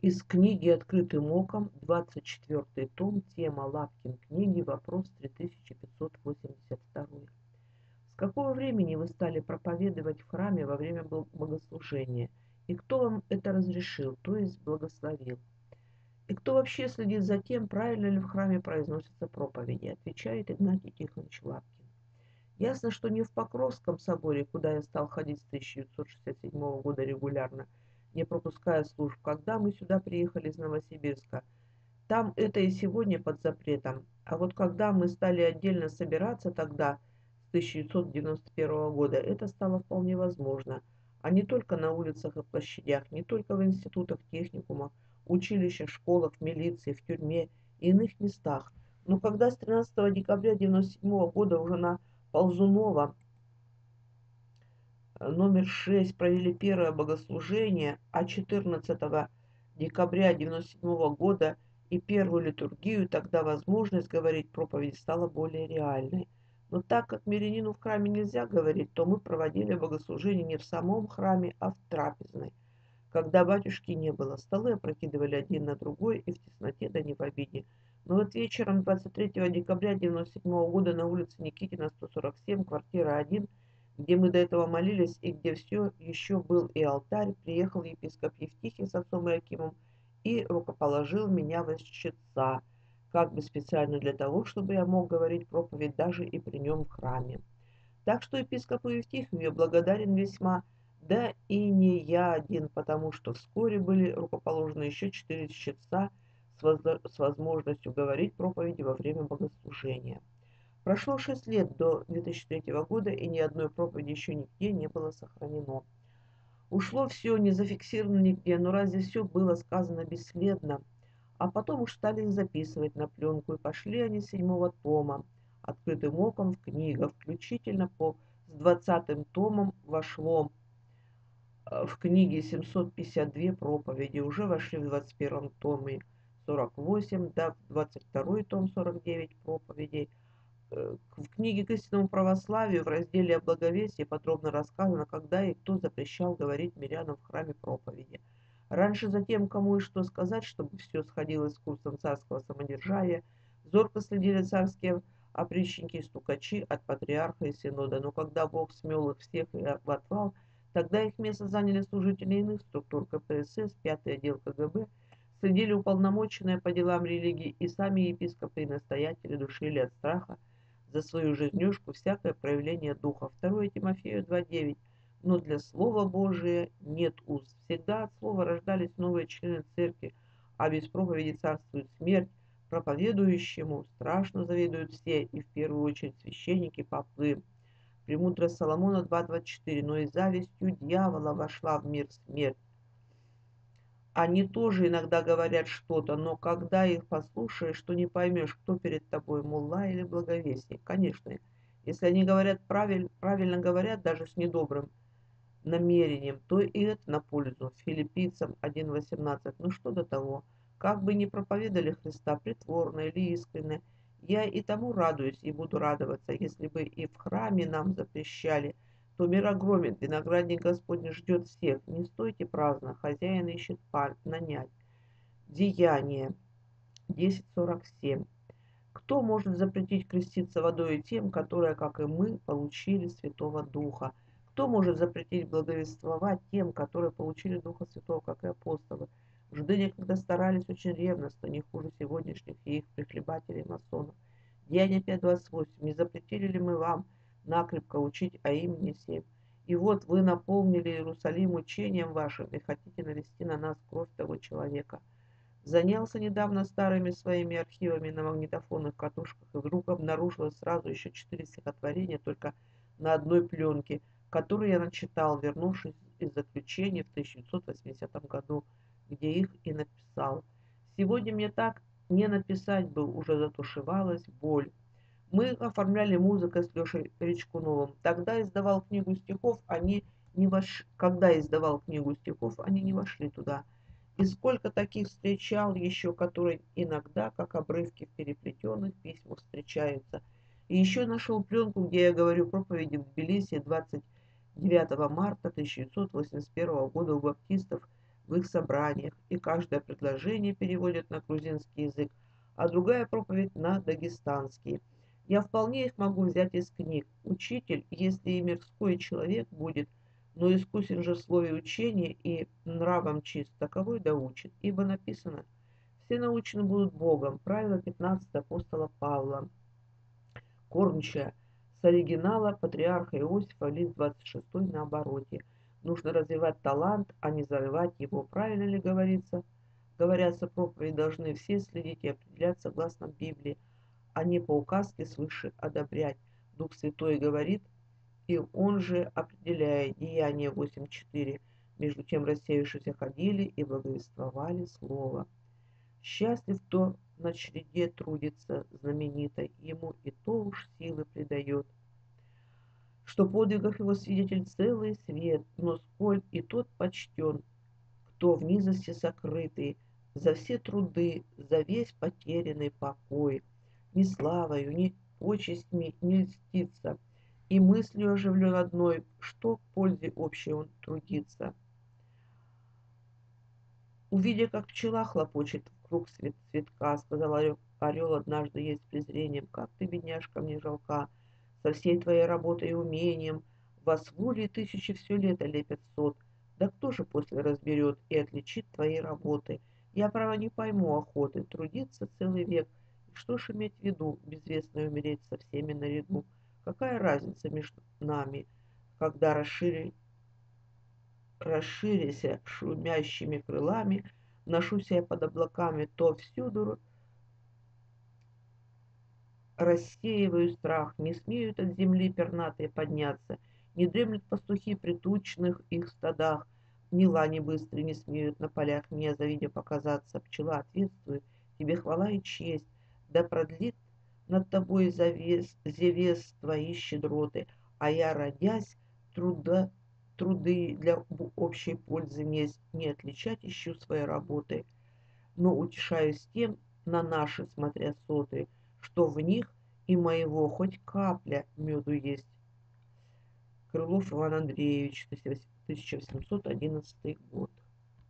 Из книги «Открытым оком», 24 том, тема Лапкин книги, вопрос 3582. С какого времени вы стали проповедовать в храме во время богослужения? И кто вам это разрешил, то есть благословил? И кто вообще следит за тем, правильно ли в храме произносятся проповеди? Отвечает Игнатий Тихонович Лапкин. Ясно, что не в Покровском соборе, куда я стал ходить с 1967 года регулярно, не пропуская служб, когда мы сюда приехали из Новосибирска. Там это и сегодня под запретом. А вот когда мы стали отдельно собираться тогда, с 1991 года, это стало вполне возможно. А не только на улицах и площадях, не только в институтах, техникумах, училищах, школах, в милиции, в тюрьме и иных местах. Но когда с 13 декабря 1997 года уже на Ползунова номер 6 провели первое богослужение, а 14 декабря 1997 года и первую литургию, тогда возможность говорить проповедь стала более реальной. Но так как мирянину в храме нельзя говорить, то мы проводили богослужение не в самом храме, а в трапезной. Когда батюшки не было, столы опрокидывали один на другой и в тесноте да не в обиде. Но вот вечером 23 декабря 1997 года на улице Никитина, 147, квартира 1, где мы до этого молились и где все еще был и алтарь, приехал епископ Евтихий с отцом Иакимом и рукоположил меня во чтеца, как бы специально для того, чтобы я мог говорить проповедь даже и при нем в храме. Так что епископу Евтихию я благодарен весьма, да и не я один, потому что вскоре были рукоположены еще 4 чтеца с возможностью говорить проповеди во время богослужения. Прошло 6 лет до 2003 года, и ни одной проповеди еще нигде не было сохранено. Ушло все, не зафиксировано нигде, но разве все было сказано бесследно? А потом уж стали их записывать на пленку, и пошли они с 7 тома, открытым оком в книгах, включительно с 20 томом вошло в книге 752 проповеди, уже вошли в 21 томе 48, да, в 22 том 49 проповедей. В книге к истинному православию в разделе о благовестии подробно рассказано, когда и кто запрещал говорить мирянам в храме проповеди. Раньше за тем, кому и что сказать, чтобы все сходилось с курсом царского самодержавия, зорко следили царские опричники и стукачи от патриарха и синода. Но когда Бог смел их всех в отвал, тогда их место заняли служители иных структур КПСС, 5-й отдел КГБ, следили уполномоченные по делам религии, и сами епископы и настоятели душили от страха за свою жизнюшку всякое проявление духа. 2 Тимофею 2:9. Но для Слова Божия нет уст. Всегда от Слова рождались новые члены церкви, а без проповеди царствует смерть. Проповедующему страшно завидуют все, и в первую очередь священники, попы. Премудрость Соломона 2:24. Но и завистью дьявола вошла в мир смерть. Они тоже иногда говорят что-то, но когда их послушаешь, то не поймешь, кто перед тобой, мулла или благовестник. Конечно, если они говорят правильно говорят, даже с недобрым намерением, то и это на пользу. Филиппийцам 1:18. Ну что до того, как бы ни проповедали Христа притворно или искренне, я и тому радуюсь и буду радоваться, если бы и в храме нам запрещали, то мир огромен, виноградник Господень ждет всех. Не стойте праздно, хозяин ищет нанять. Деяние 10:47. Кто может запретить креститься водой тем, которые, как и мы, получили Святого Духа? Кто может запретить благовествовать тем, которые получили Духа Святого, как и апостолы? В жды некогда старались очень ревностно, не хуже сегодняшних и их прихлебателей-масонов. Деяние 5:28. Не запретили ли мы вам накрепко учить о имени Сем? И вот вы наполнили Иерусалим учением вашим и хотите навести на нас кровь того человека. Занялся недавно старыми своими архивами на магнитофонных катушках и вдруг обнаружил сразу еще 4 стихотворения только на одной пленке, которую я начитал, вернувшись из заключения в 1980 году, где их и написал. Сегодня мне так не написать бы, уже затушевалась боль. Мы оформляли музыкой с Лешей Речкуновым. Тогда издавал книгу стихов, Когда издавал книгу стихов, они не вошли туда. И сколько таких встречал еще, которые иногда, как обрывки в переплетенных письмах, встречаются. И еще нашел пленку, где я говорю проповеди в Тбилиси 29 марта 1981 года у баптистов в их собраниях, и каждое предложение переводят на грузинский язык, а другая проповедь на дагестанский. Я вполне их могу взять из книг. Учитель, если и мирской человек будет, но искусен же в слове учения и нравом чист, таковой да учит. Ибо написано, все научены будут Богом. Правило 15 апостола Павла. Кормчая с оригинала патриарха Иосифа, лист 26 на обороте. Нужно развивать талант, а не зарывать его. Правильно ли говорится? Говорятся проповеди, должны все следить и определять согласно Библии, а не по указке свыше одобрять. Дух Святой говорит, и он же определяет. Деяние 8.4. Между тем рассеявшиеся ходили и благовествовали слово. Счастлив, кто на череде трудится знаменито, ему и то уж силы придает, что подвигов его свидетель целый свет, но сколь и тот почтен, кто в низости сокрытый, за все труды, за весь потерянный покой, ни славою, ни почестями не льстится, и мыслью оживлен одной, что к пользе общей он трудится. Увидя, как пчела хлопочет вкруг цветка, сказал орел однажды ей с презрением, как ты, бедняжка, мне жалка, со всей твоей работой и умением, вас воли тысячи все лето лепят сот, да кто же после разберет и отличит твоей работы? Я, право, не пойму охоты, трудиться целый век, и что ж иметь в виду, безвестно умереть со всеми наряду? Какая разница между нами, когда расширяся шумящими крылами, ношусь я под облаками, то всюду рассеиваю страх, не смеют от земли пернатые подняться, не дремлют пастухи при тучных их стадах, ни лани быстрые не смеют на полях мне, завидя показаться. Пчела ответствует, тебе хвала и честь, да продлит над тобой зевес твои щедроты, а я, родясь, труды для общей пользы не отличать ищу своей работы, но утешаюсь тем, на наши смотря соты, что в них и моего хоть капля меду есть. Крылов Иван Андреевич, 1811 год.